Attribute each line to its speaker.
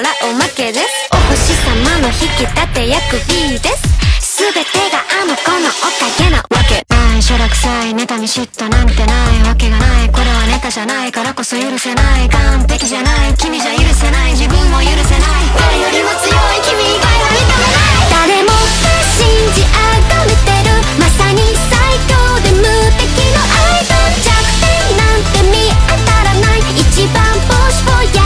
Speaker 1: はおまけです。お星様の引き立て役 B です。全てがあの子のおかげなわけない。しょらくさい妬み嫉妬なんてないわけがない。これはネタじゃないからこそ許せない。完璧じゃない君じゃ許せない。